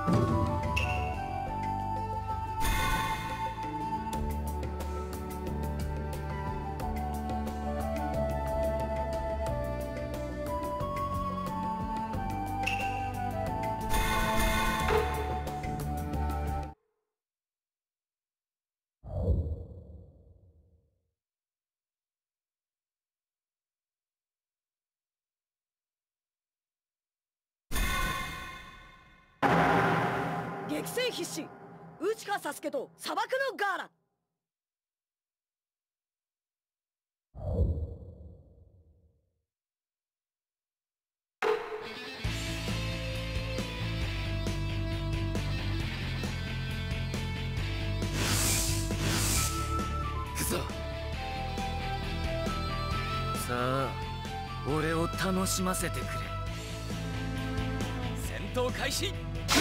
激戦必至、内川サスケと砂漠のガーラ。 くぞ。さあ、俺を楽しませてくれ。戦闘開始。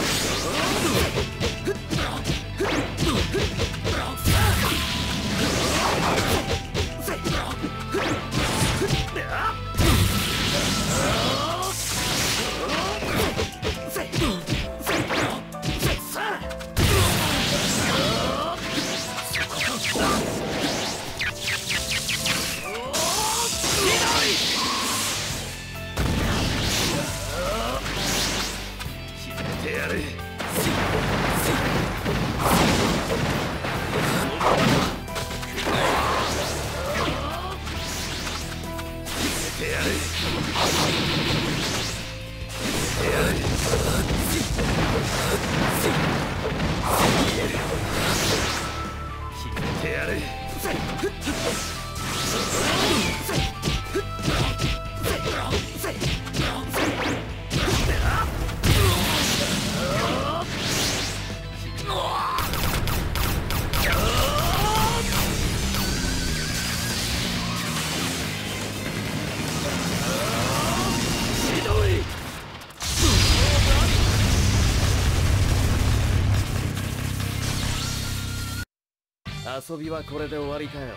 遊びはこれで終わりかよ。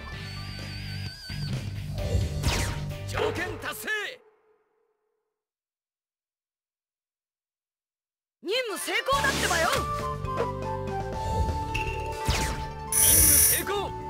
条件達成。 任務成功だってばよ。 任務成功。